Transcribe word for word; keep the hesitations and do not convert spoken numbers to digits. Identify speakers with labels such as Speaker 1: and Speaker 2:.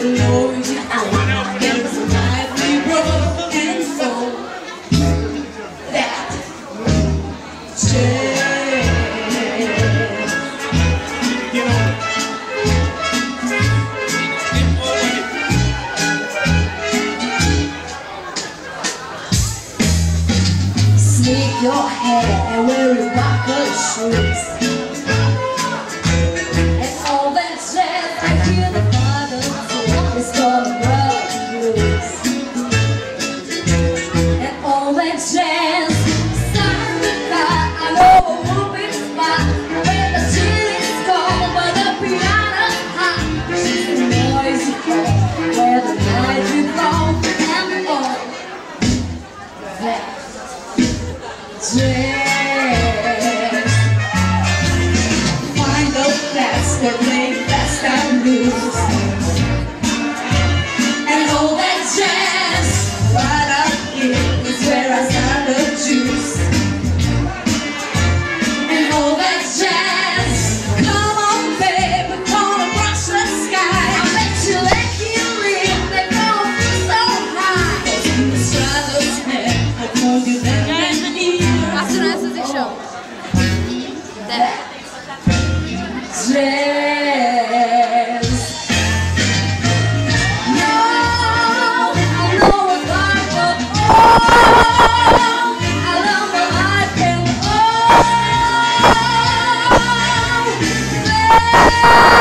Speaker 1: Your hair and wearing buckled shoes, and all that jazz. I hear the bottom too. It's called rock blues, and all that jazz. Start the car, I know a whooping spot where the chill is cold, but the piano's hot. She's the noisy club where the night is long, and all that jazz. Find those flats that play fast and loose, and all that jazz. Right up here is where I start the juice, and all that jazz. Come on, babe, we're gonna brush the sky. I bet you let you live, they're gonna feel so high. The shadows there, I told you that. That jazz. No, I know what I want. Oh, I love what I can. Oh,